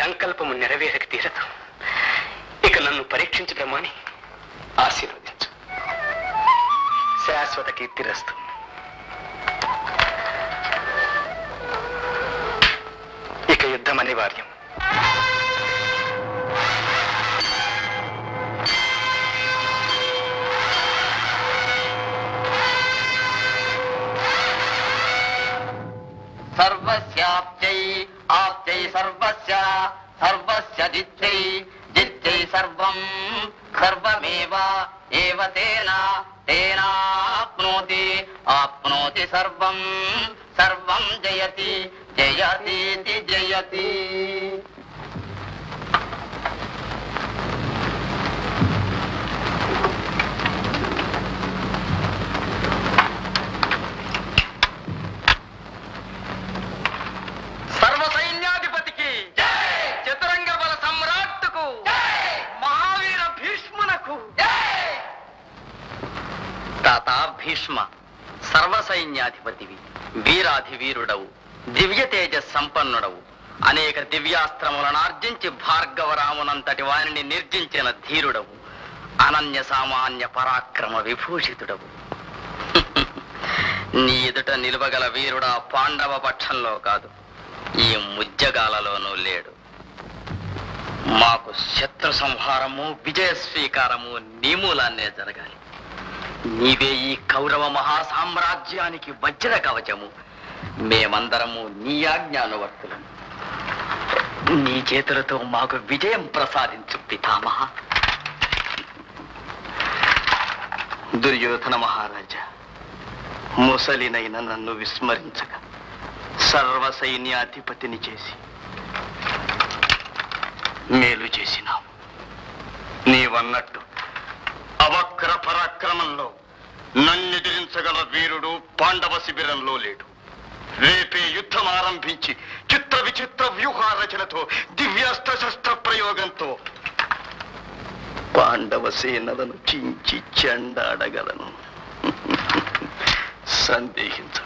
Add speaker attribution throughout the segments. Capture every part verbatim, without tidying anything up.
Speaker 1: సంకల్పము నెరవేరక తీరదు. ఇక నన్ను పరీక్షించి బ్రహ్మాని ఆశీర్వదించు. శాశ్వత కీర్తిరస్తు. ఇక యుద్ధం అనివార్యం.
Speaker 2: సర్వస్యాప్త్యై ఆప్త్యై సర్వస్య సర్వస్య జిత్యై జిత్యై సర్వం సర్వమేవ ఏవ తేన తేనాప్నోతి ఆప్నోతి సర్వం సర్వం జయతి జయతీతి జయతి.
Speaker 1: సర్వసైన్యాధిపతికి చతురంగ బల సమ్రాట్టుకు మహావీర భీష్మునకు.
Speaker 2: తాత భీష్మ, సర్వసైన్యాధిపతివి, వీరాధి వీరుడవు, దివ్య తేజ సంపన్నుడవు, అనేక దివ్యాస్త్రములను ఆర్జించి భార్గవరామునంతటి వారిని నిర్జించిన ధీరుడవు, అనన్య సామాన్య పరాక్రమ విభూషితుడవు. నీ ఎదుట నిలువగల వీరుడా పాండవ పక్షంలో కాదు, ఈ ముజ్జగాలలోనూ లేడు. మాకు శత్రు సంహారము విజయ స్వీకారము నీ మూలాన్నే జరగాలి. నీవే ఈ కౌరవ మహాసామ్రాజ్యానికి వజ్ర కవచము. మేమందరము నీ ఆజ్ఞానువర్తులము. నీ చేతులతో మాకు విజయం ప్రసాదించు పితామహ. దుర్యోధన మహారాజా, ముసలినైన నన్ను విస్మరించక సర్వ సైన్యాధిపతిని చేసి మేలు చేసినావు. నీవన్నట్టు అవక్ర పరాక్రమంలో నన్నెదిరించగల వీరుడు పాండవ శిబిరంలో లేడు. రేపే యుద్ధం ఆరంభించి చిత్ర విచిత్ర వ్యూహ రచనతో దివ్యాస్త్ర శస్త్ర ప్రయోగంతో పాండవ సేనలను చించి చెండాడగలను. సందేహించ.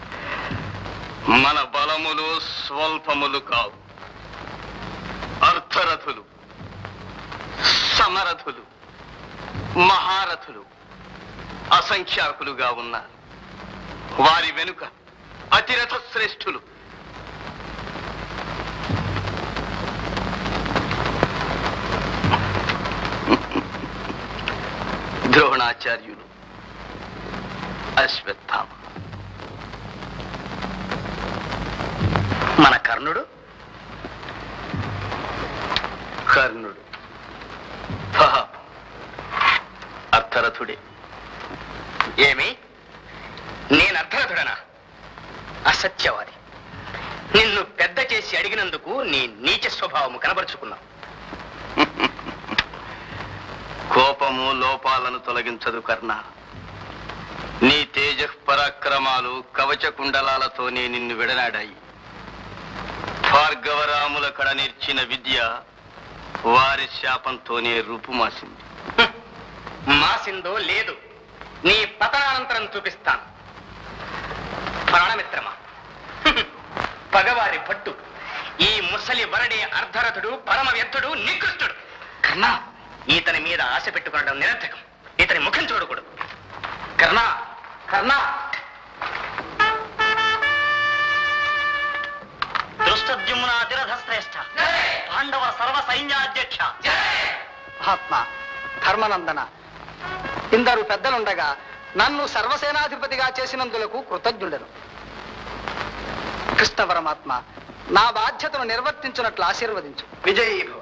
Speaker 2: మన బలములు స్వల్పములు కావు. అర్థరథులు, సమరథులు, మహారథులు అసంఖ్యాకులుగా ఉన్నారు. వారి వెనుక అతిరథ శ్రేష్ఠులు. ద్రోణాచార్యులు, అశ్వత్థామ, మన కర్ణుడు కర్ణుడు అర్థరథుడే. ఏమి, నేను అర్థరథుడనా? అసత్యవాది. నిన్ను పెద్ద చేసి అడిగినందుకు నీ నీచ స్వభావము కనబరుచుకున్నావు. కోపము లోపాలను తొలగించదు కర్ణ. నీ తేజ పరాక్రమాలు కవచ కుండలాలతోనే నిన్ను విడనాడాయి. భార్గవరాముల కడ నేర్చిన విద్య వారి శాపంతోనే రూపుమాసింది. మాసిందో లేదు, నీ పతనానంతరం చూపిస్తాను. ప్రాణమిత్రమా, పగవారి పట్టు. ఈ ముసలి వరడే అర్ధరథుడు, పరమ వ్యర్థుడు, నికృష్టుడు. కర్ణా, ఇతని మీద ఆశ పెట్టుకోవడం నిరర్థకం. ఇతని ముఖం చూడకూడదు. కర్ణా, కర్ణా. దృష్టద్యుమ్న అతిరథ శ్రేష్ఠ, పాండవ సర్వ సైన్యాధ్యక్ష.
Speaker 3: మహాత్మ ధర్మనందన, ఇందరు పెద్దలుండగా నన్ను సర్వసేనాధిపతిగా చేసినందులకు కృతజ్ఞుడను. కృష్ణ పరమాత్మ నా బాధ్యతను నిర్వర్తించినట్లు ఆశీర్వదించు.
Speaker 1: విజయీ భవ.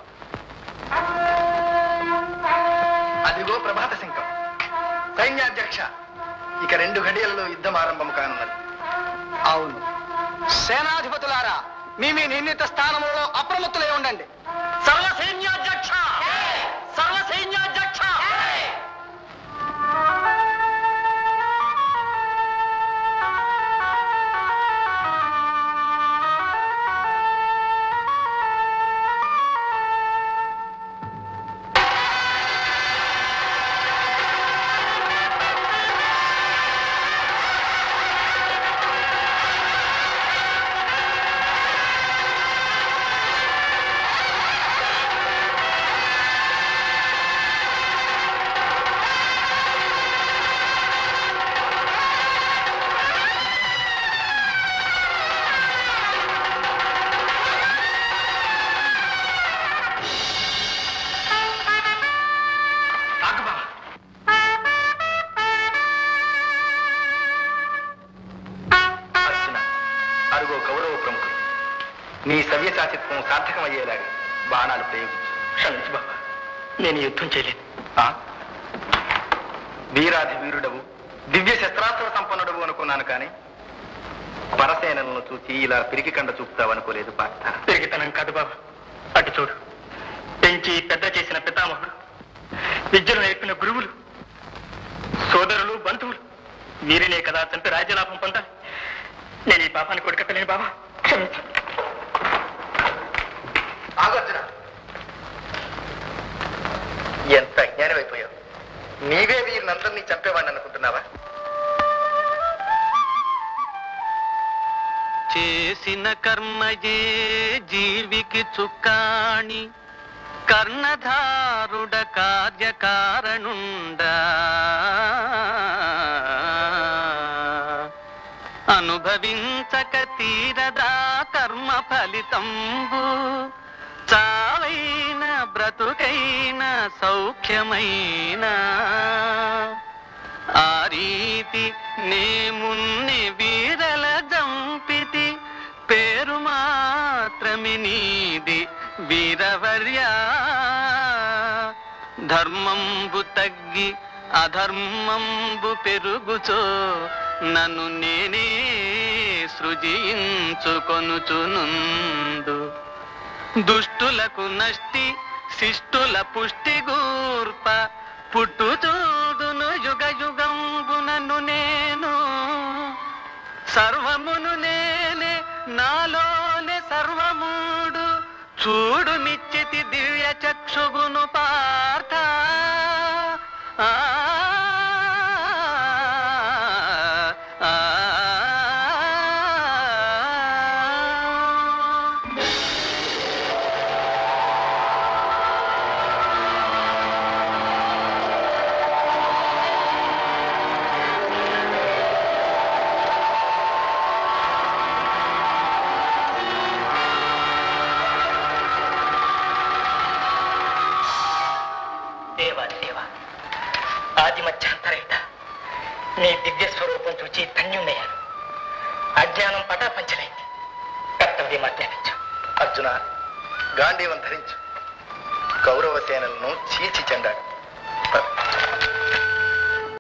Speaker 1: అదిగో ప్రభాత శంఖం. సైన్యాధ్యక్ష, ఇక రెండు ఘడియల్లో యుద్ధం ఆరంభం కానున్నది.
Speaker 3: అవును, సేనాధిపతులారా, మీ మీ నిర్ణీత స్థానంలో అప్రమత్తులై ఉండండి.
Speaker 2: సర్వసైన్యాధ్యక్ష, సర్వసైన్యాధ్యక్ష.
Speaker 1: నీ సవ్యసాచిత్వం సార్థకమయ్యేలాగా బాణాలు ప్రయోగించు.
Speaker 2: క్షమించు బాబా, నేను యుద్ధం చేయలేదు.
Speaker 1: ఆ? వీరాధి వీరుడవు, దివ్య శస్త్రాస్త్ర సంపన్నుడవు అనుకున్నాను కానీ పరసేనలను చూసి ఇలా పిరికి కండ చూపుతావనుకోలేదు పార్థ.
Speaker 2: పెరిగితనం కాదు బాబా, అటు చూడు. పెంచి పెద్ద చేసిన పితామహుడు, విద్యను నేర్పిన గురువులు, సోదరులు, బంధువులు వీరినే కదా చంపి రాజ్యలాభం పొందాలి. నేను ఈ పాపాన్ని కొడుకట్టలేను బాబా, క్షమించు.
Speaker 1: ఆగర్జున, ఎంత అజ్ఞానమైపోయావు. నీవే వీరినందరినీ చంపేవాడిని అనుకుంటున్నావా?
Speaker 4: చేసిన కర్మయే జీవికి చుక్కాణి, కర్ణధారుడ కార్యకారణుండ, అనుభవించక తీరదా కర్మ ఫలితంబు, చావైన బ్రతుకైన సౌఖ్యమైన, ఆ రీతి నేమున్ని వీరల జంపితి, పేరు మాత్రమి నీది వీరవర్యా. ధర్మంబు తగ్గి అధర్మంబు పెరుగుచో, నన్ను నేనే సృజించుకొనుచునుండు. దుష్టులకు నష్టి శిష్టుల పుష్టి గూర్ప, పుట్టు చూదును యుగ యుగంబునను నేను. సర్వమును నేనే, నాలోనే సర్వమూడు, చూడు మిచ్చితి దివ్య చక్షుగును పార్థ. ఆ ఆ
Speaker 2: ఆదిమధ్యాంతరహిత నీ దివ్య స్వరూపం చూచి ధన్యున్నయ్యాను. అజ్ఞానం పటాపంచలైంది. కర్తవ్యం అజ్ఞానించు.
Speaker 1: అర్జున, గాంధీవం ధరించు. కౌరవ సేనలను చీల్చి చెండాడు.